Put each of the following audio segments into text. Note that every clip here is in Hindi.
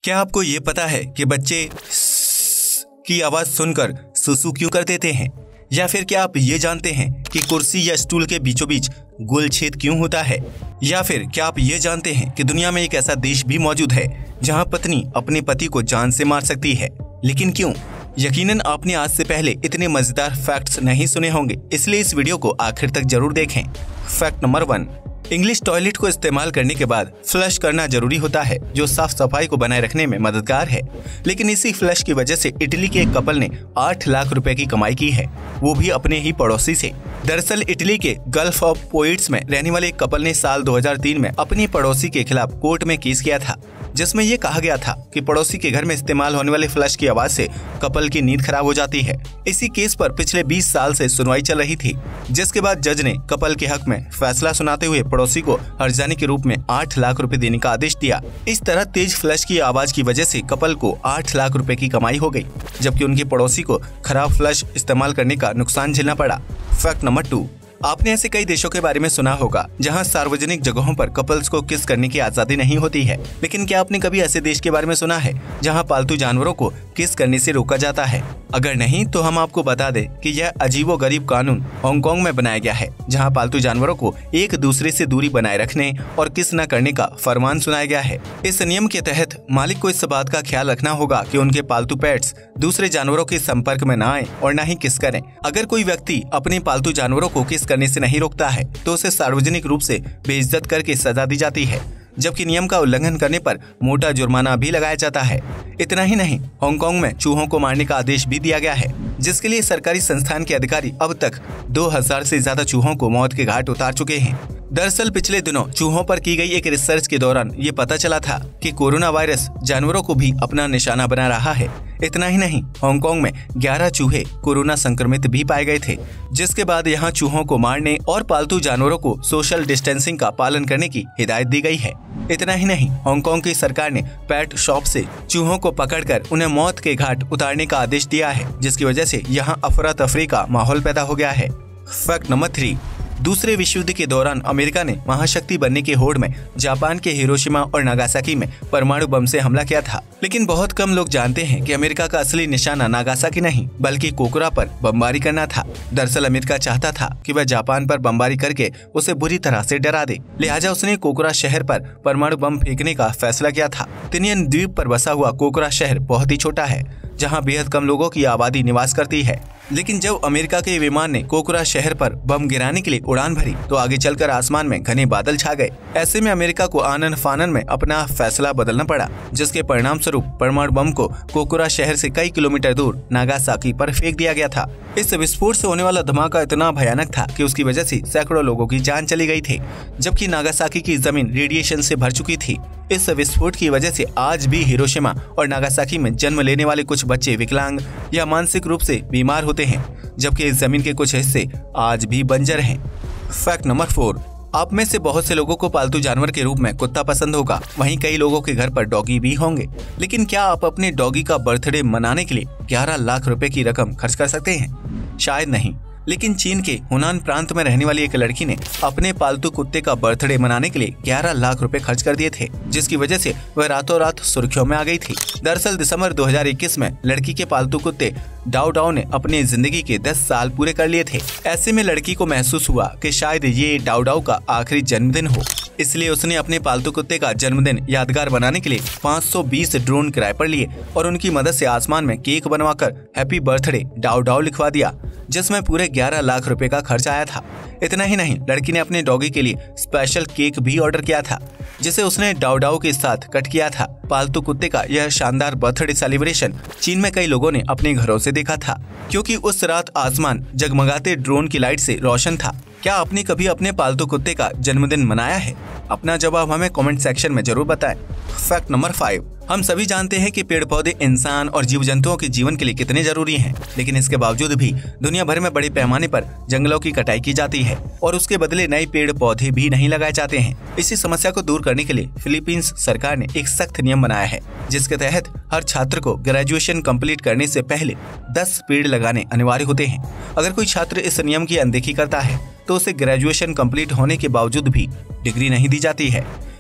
क्या आपको ये पता है कि बच्चे की आवाज सुनकर सुसु क्यों कर देते हैं? या फिर क्या आप ये जानते हैं कि कुर्सी या स्टूल के बीचों बीच गोल छेद क्यों होता है? या फिर क्या आप ये जानते हैं कि दुनिया में एक ऐसा देश भी मौजूद है जहां पत्नी अपने पति को जान से मार सकती है? लेकिन क्यों? यकीनन आपने आज से पहले इतने मजेदार फैक्ट्स नहीं सुने होंगे, इसलिए इस वीडियो को आखिर तक जरूर देखें। फैक्ट नंबर 1, इंग्लिश टॉयलेट को इस्तेमाल करने के बाद फ्लश करना जरूरी होता है, जो साफ सफाई को बनाए रखने में मददगार है। लेकिन इसी फ्लश की वजह से इटली के एक कपल ने 8 लाख रुपए की कमाई की है, वो भी अपने ही पड़ोसी से। दरअसल इटली के गल्फ ऑफ पोइट्स में रहने वाले एक कपल ने साल 2003 में अपनी पड़ोसी के खिलाफ कोर्ट में केस किया था, जिसमें ये कहा गया था कि पड़ोसी के घर में इस्तेमाल होने वाले फ्लश की आवाज से कपल की नींद खराब हो जाती है। इसी केस पर पिछले 20 साल से सुनवाई चल रही थी, जिसके बाद जज ने कपल के हक में फैसला सुनाते हुए पड़ोसी को हर्जाने के रूप में 8 लाख रुपए देने का आदेश दिया। इस तरह तेज फ्लश की आवाज की वजह से कपल को 8 लाख रुपए की कमाई हो गई, जबकि उनके पड़ोसी को खराब फ्लश इस्तेमाल करने का नुकसान झेलना पड़ा। फैक्ट नंबर 2, आपने ऐसे कई देशों के बारे में सुना होगा जहां सार्वजनिक जगहों पर कपल्स को किस करने की आजादी नहीं होती है। लेकिन क्या आपने कभी ऐसे देश के बारे में सुना है जहां पालतू जानवरों को किस करने से रोका जाता है? अगर नहीं तो हम आपको बता दें कि यह अजीबोगरीब कानून हांगकांग में बनाया गया है, जहां पालतू जानवरों को एक दूसरे से दूरी बनाए रखने और किस न करने का फरमान सुनाया गया है। इस नियम के तहत मालिक को इस बात का ख्याल रखना होगा कि उनके पालतू पेट्स दूसरे जानवरों के संपर्क में न आए और न ही किस करें। अगर कोई व्यक्ति अपने पालतू जानवरों को किस करने से नहीं रोकता है तो उसे सार्वजनिक रूप से बेइज्जत करके सजा दी जाती है, जबकि नियम का उल्लंघन करने पर मोटा जुर्माना भी लगाया जाता है। इतना ही नहीं, हांगकांग में चूहों को मारने का आदेश भी दिया गया है, जिसके लिए सरकारी संस्थान के अधिकारी अब तक 2000 से ज्यादा चूहों को मौत के घाट उतार चुके हैं। दरअसल पिछले दिनों चूहों पर की गई एक रिसर्च के दौरान ये पता चला था कि कोरोना वायरस जानवरों को भी अपना निशाना बना रहा है। इतना ही नहीं, हांगकांग में 11 चूहे कोरोना संक्रमित भी पाए गए थे, जिसके बाद यहाँ चूहों को मारने और पालतू जानवरों को सोशल डिस्टेंसिंग का पालन करने की हिदायत दी गई है। इतना ही नहीं, हांगकांग की सरकार ने पेट शॉप से चूहों को पकड़कर उन्हें मौत के घाट उतारने का आदेश दिया है, जिसकी वजह से यहाँ अफरा तफरी का माहौल पैदा हो गया है। फैक्ट नंबर 3, दूसरे विश्व युद्ध के दौरान अमेरिका ने महाशक्ति बनने की होड़ में जापान के हिरोशिमा और नागासाकी में परमाणु बम से हमला किया था। लेकिन बहुत कम लोग जानते हैं कि अमेरिका का असली निशाना नागासाकी नहीं बल्कि कोकरा पर बमबारी करना था। दरअसल अमेरिका चाहता था कि वह जापान पर बमबारी करके उसे बुरी तरह से डरा दे, लिहाजा उसने कोकरा शहर पर परमाणु बम फेंकने का फैसला किया था। तिनियन द्वीप पर बसा हुआ कोकरा शहर बहुत ही छोटा है, जहाँ बेहद कम लोगों की आबादी निवास करती है। लेकिन जब अमेरिका के विमान ने कोकरा शहर पर बम गिराने के लिए उड़ान भरी तो आगे चलकर आसमान में घने बादल छा गए। ऐसे में अमेरिका को आनन फानन में अपना फैसला बदलना पड़ा, जिसके परिणाम स्वरूप परमाणु बम को कोकरा शहर से कई किलोमीटर दूर नागासाकी पर फेंक दिया गया था। इस विस्फोट से होने वाला धमाका इतना भयानक था कि उसकी वजह से सैकड़ों लोगों की जान चली गई थी, जबकि नागासाकी की जमीन रेडिएशन से भर चुकी थी। इस विस्फोट की वजह से आज भी हिरोशिमा और नागासाकी में जन्म लेने वाले कुछ बच्चे विकलांग या मानसिक रूप से बीमार होते हैं, जबकि इस जमीन के कुछ हिस्से आज भी बंजर हैं। फैक्ट नंबर 4, आप में से बहुत से लोगों को पालतू जानवर के रूप में कुत्ता पसंद होगा, वहीं कई लोगों के घर पर डॉगी भी होंगे। लेकिन क्या आप अपने डॉगी का बर्थडे मनाने के लिए 11 लाख रुपए की रकम खर्च कर सकते हैं? शायद नहीं। लेकिन चीन के हुनान प्रांत में रहने वाली एक लड़की ने अपने पालतू कुत्ते का बर्थडे मनाने के लिए 11 लाख रुपए खर्च कर दिए थे, जिसकी वजह से वह रातों रात सुर्खियों में आ गई थी। दरअसल दिसंबर 2021 में लड़की के पालतू कुत्ते डाउ डाउ ने अपनी जिंदगी के 10 साल पूरे कर लिए थे। ऐसे में लड़की को महसूस हुआ कि शायद ये डाउ डाउ का आखिरी जन्मदिन हो, इसलिए उसने अपने पालतू कुत्ते का जन्मदिन यादगार बनाने के लिए 520 ड्रोन किराए पर लिए और उनकी मदद से आसमान में केक बनवाकर हैप्पी बर्थडे डाउ डाउ लिखवा दिया, जिसमें पूरे 11 लाख रुपए का खर्च आया था। इतना ही नहीं, लड़की ने अपने डॉगी के लिए स्पेशल केक भी ऑर्डर किया था, जिसे उसने डाउ डाउ के साथ कट किया था। पालतू कुत्ते का यह शानदार बर्थडे सेलिब्रेशन चीन में कई लोगों ने अपने घरों से देखा था, क्योंकि उस रात आसमान जगमगाते ड्रोन की लाइट से रोशन था। क्या आपने कभी अपने पालतू कुत्ते का जन्मदिन मनाया है? अपना जवाब हमें कमेंट सेक्शन में जरूर बताएं। फैक्ट नंबर 5, हम सभी जानते हैं कि पेड़ पौधे इंसान और जीव जंतुओं के जीवन के लिए कितने जरूरी हैं, लेकिन इसके बावजूद भी दुनिया भर में बड़े पैमाने पर जंगलों की कटाई की जाती है और उसके बदले नए पेड़ पौधे भी नहीं लगाए जाते हैं। इसी समस्या को दूर करने के लिए फिलीपींस सरकार ने एक सख्त नियम बनाया है, जिसके तहत हर छात्र को ग्रेजुएशन कंप्लीट करने से पहले 10 पेड़ लगाने अनिवार्य होते हैं। अगर कोई छात्र इस नियम की अनदेखी करता है तो उसे ग्रेजुएशन कंप्लीट होने के बावजूद भी डिग्री नहीं दी जाती है।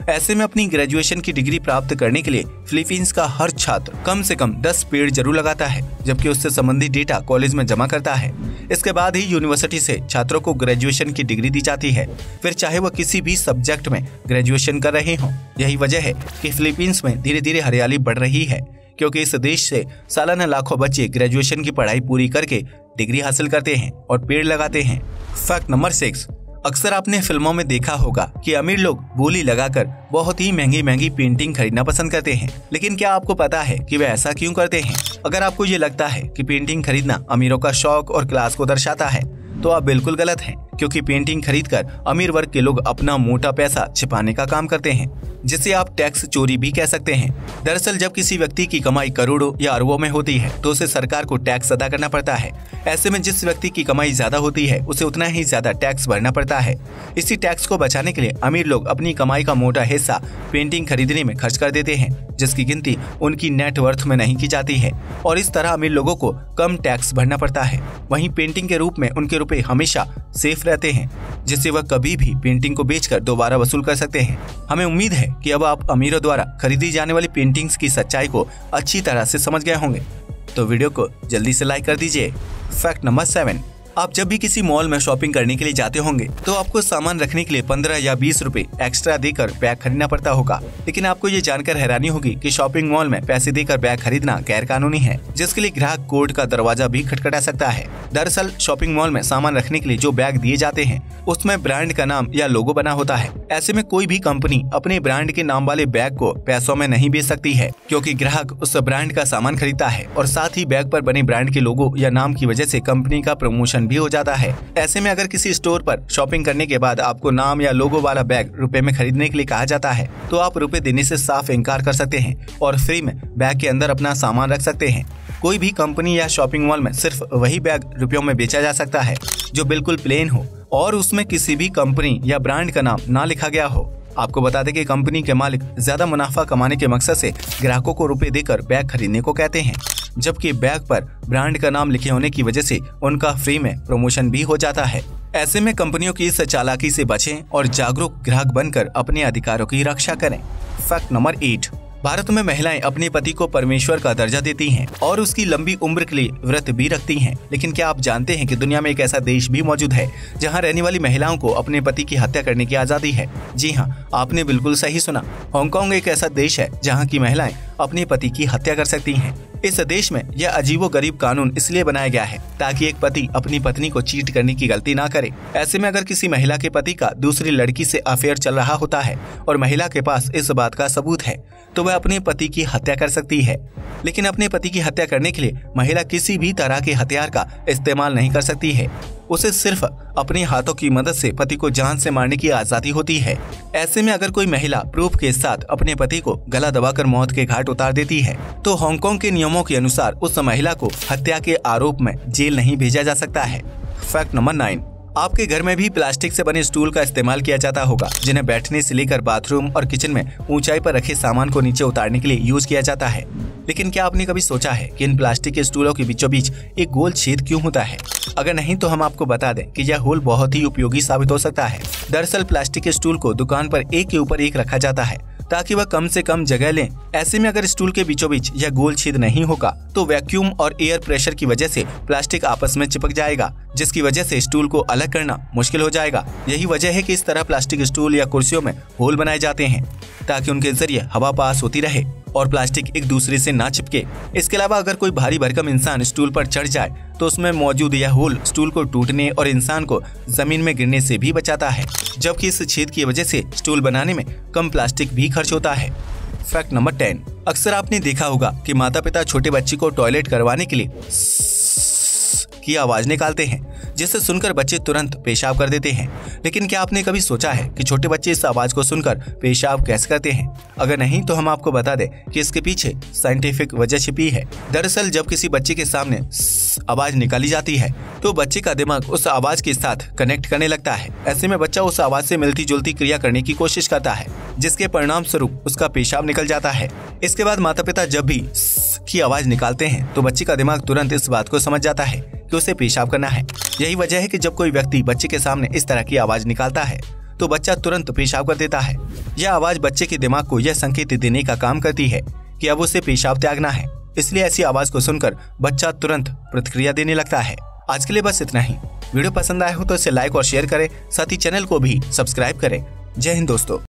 ऐसे में अपनी ग्रेजुएशन की डिग्री प्राप्त करने के लिए फिलीपींस का हर छात्र कम से कम 10 पेड़ जरूर लगाता है, जबकि उससे संबंधित डेटा कॉलेज में जमा करता है। इसके बाद ही यूनिवर्सिटी से छात्रों को ग्रेजुएशन की डिग्री दी जाती है, फिर चाहे वह किसी भी सब्जेक्ट में ग्रेजुएशन कर रहे हों। यही वजह है कि फिलीपींस में धीरे धीरे हरियाली बढ़ रही है, क्योंकि इस देश से सालाना लाखों बच्चे ग्रेजुएशन की पढ़ाई पूरी करके डिग्री हासिल करते हैं और पेड़ लगाते हैं। फैक्ट नंबर 6, अक्सर आपने फिल्मों में देखा होगा कि अमीर लोग बोली लगाकर बहुत ही महंगी महंगी पेंटिंग खरीदना पसंद करते हैं, लेकिन क्या आपको पता है कि वे ऐसा क्यों करते हैं? अगर आपको ये लगता है कि पेंटिंग खरीदना अमीरों का शौक और क्लास को दर्शाता है, तो आप बिल्कुल गलत हैं, क्योंकि पेंटिंग खरीदकर अमीर वर्ग के लोग अपना मोटा पैसा छिपाने का काम करते हैं, जिसे आप टैक्स चोरी भी कह सकते हैं। दरअसल जब किसी व्यक्ति की कमाई करोड़ों या अरबों में होती है तो उसे सरकार को टैक्स अदा करना पड़ता है। ऐसे में जिस व्यक्ति की कमाई ज्यादा होती है उसे उतना ही ज्यादा टैक्स भरना पड़ता है। इसी टैक्स को बचाने के लिए अमीर लोग अपनी कमाई का मोटा हिस्सा पेंटिंग खरीदने में खर्च कर देते हैं, जिसकी गिनती उनकी नेटवर्थ में नहीं की जाती है, और इस तरह अमीर लोगों को कम टैक्स भरना पड़ता है। वहीं पेंटिंग के रूप में उनके रुपए हमेशा सेफ रहते हैं, जिससे वह कभी भी पेंटिंग को बेचकर दोबारा वसूल कर सकते हैं। हमें उम्मीद है कि अब आप अमीरों द्वारा खरीदी जाने वाली पेंटिंग्स की सच्चाई को अच्छी तरह से समझ गए होंगे, तो वीडियो को जल्दी से लाइक कर दीजिए। फैक्ट नंबर 7, आप जब भी किसी मॉल में शॉपिंग करने के लिए जाते होंगे तो आपको सामान रखने के लिए 15 या 20 रुपए एक्स्ट्रा देकर बैग खरीदना पड़ता होगा, लेकिन आपको ये जानकर हैरानी होगी कि शॉपिंग मॉल में पैसे देकर बैग खरीदना गैर कानूनी है, जिसके लिए ग्राहक कोर्ट का दरवाजा भी खटखटा सकता है। दरअसल शॉपिंग मॉल में सामान रखने के लिए जो बैग दिए जाते हैं उसमें ब्रांड का नाम या लोगो बना होता है। ऐसे में कोई भी कंपनी अपने ब्रांड के नाम वाले बैग को पैसों में नहीं बेच सकती है, क्योंकि ग्राहक उस ब्रांड का सामान खरीदता है और साथ ही बैग पर बने ब्रांड के लोगो या नाम की वजह से कंपनी का प्रमोशन भी हो जाता है। ऐसे में अगर किसी स्टोर पर शॉपिंग करने के बाद आपको नाम या लोगो वाला बैग रुपए में खरीदने के लिए कहा जाता है, तो आप रुपए देने से साफ इनकार कर सकते हैं और फ्री में बैग के अंदर अपना सामान रख सकते हैं। कोई भी कंपनी या शॉपिंग मॉल में सिर्फ वही बैग रुपयों में बेचा जा सकता है जो बिल्कुल प्लेन हो और उसमें किसी भी कंपनी या ब्रांड का नाम ना लिखा गया हो। आपको बता दें कि कंपनी के मालिक ज्यादा मुनाफा कमाने के मकसद से ग्राहकों को रुपए देकर बैग खरीदने को कहते हैं, जबकि बैग पर ब्रांड का नाम लिखे होने की वजह से उनका फ्री में प्रमोशन भी हो जाता है। ऐसे में कंपनियों की इस चालाकी से बचें और जागरूक ग्राहक बनकर अपने अधिकारों की रक्षा करें। फैक्ट नंबर 8, भारत में महिलाएं अपने पति को परमेश्वर का दर्जा देती हैं और उसकी लंबी उम्र के लिए व्रत भी रखती हैं। लेकिन क्या आप जानते हैं कि दुनिया में एक ऐसा देश भी मौजूद है जहां रहने वाली महिलाओं को अपने पति की हत्या करने की आजादी है? जी हाँ, आपने बिल्कुल सही सुना। हांगकांग एक ऐसा देश है जहां की महिलाएं अपने पति की हत्या कर सकती हैं। इस देश में यह अजीबोगरीब कानून इसलिए बनाया गया है ताकि एक पति अपनी पत्नी को चीट करने की गलती ना करे। ऐसे में अगर किसी महिला के पति का दूसरी लड़की से अफेयर चल रहा होता है और महिला के पास इस बात का सबूत है, तो वह अपने पति की हत्या कर सकती है। लेकिन अपने पति की हत्या करने के लिए महिला किसी भी तरह के हथियार का इस्तेमाल नहीं कर सकती है। उसे सिर्फ अपने हाथों की मदद से पति को जान से मारने की आजादी होती है। ऐसे में अगर कोई महिला प्रूफ के साथ अपने पति को गला दबाकर मौत के घाट उतार देती है, तो हांगकांग के नियमों के अनुसार उस महिला को हत्या के आरोप में जेल नहीं भेजा जा सकता है। फैक्ट नंबर 9, आपके घर में भी प्लास्टिक से बने स्टूल का इस्तेमाल किया जाता होगा, जिन्हें बैठने से लेकर बाथरूम और किचन में ऊंचाई पर रखे सामान को नीचे उतारने के लिए यूज किया जाता है। लेकिन क्या आपने कभी सोचा है कि इन प्लास्टिक के स्टूलों के बीचों बीच एक गोल छेद क्यों होता है? अगर नहीं तो हम आपको बता दें कि यह होल बहुत ही उपयोगी साबित हो सकता है। दरअसल प्लास्टिक के स्टूल को दुकान पर एक के ऊपर एक रखा जाता है ताकि वह कम से कम जगह लें। ऐसे में अगर स्टूल के बीचों बीच यह गोल छेद नहीं होगा तो वैक्यूम और एयर प्रेशर की वजह से प्लास्टिक आपस में चिपक जाएगा, जिसकी वजह से स्टूल को अलग करना मुश्किल हो जाएगा। यही वजह है कि इस तरह प्लास्टिक स्टूल या कुर्सियों में होल बनाए जाते हैं ताकि उनके जरिए हवा पास होती रहे और प्लास्टिक एक दूसरे से ना चिपके। इसके अलावा अगर कोई भारी भरकम इंसान स्टूल पर चढ़ जाए तो उसमें मौजूद यह होल स्टूल को टूटने और इंसान को जमीन में गिरने से भी बचाता है, जबकि इस छेद की वजह से स्टूल बनाने में कम प्लास्टिक भी खर्च होता है। फैक्ट नंबर 10, अक्सर आपने देखा होगा कि माता पिता छोटे बच्चे को टॉयलेट करवाने के लिए की आवाज निकालते हैं, जिसे सुनकर बच्चे तुरंत पेशाब कर देते हैं। लेकिन क्या आपने कभी सोचा है कि छोटे बच्चे इस आवाज को सुनकर पेशाब कैसे करते हैं? अगर नहीं तो हम आपको बता दें कि इसके पीछे साइंटिफिक वजह छिपी है। दरअसल जब किसी बच्चे के सामने आवाज निकाली जाती है तो बच्चे का दिमाग उस आवाज के साथ कनेक्ट करने लगता है। ऐसे में बच्चा उस आवाज से मिलती जुलती क्रिया करने की कोशिश करता है, जिसके परिणाम स्वरूप उसका पेशाब निकल जाता है। इसके बाद माता पिता जब भी की आवाज निकालते हैं तो बच्चे का दिमाग तुरंत इस बात को समझ जाता है कि उसे पेशाब करना है। यही वजह है कि जब कोई व्यक्ति बच्चे के सामने इस तरह की आवाज निकालता है तो बच्चा तुरंत पेशाब कर देता है। यह आवाज बच्चे के दिमाग को यह संकेत देने का काम करती है कि अब उसे पेशाब त्यागना है। इसलिए ऐसी आवाज को सुनकर बच्चा तुरंत प्रतिक्रिया देने लगता है। आज के लिए बस इतना ही। वीडियो पसंद आया हो तो इसे लाइक और शेयर करें, साथ ही चैनल को भी सब्सक्राइब करें। जय हिंद दोस्तों।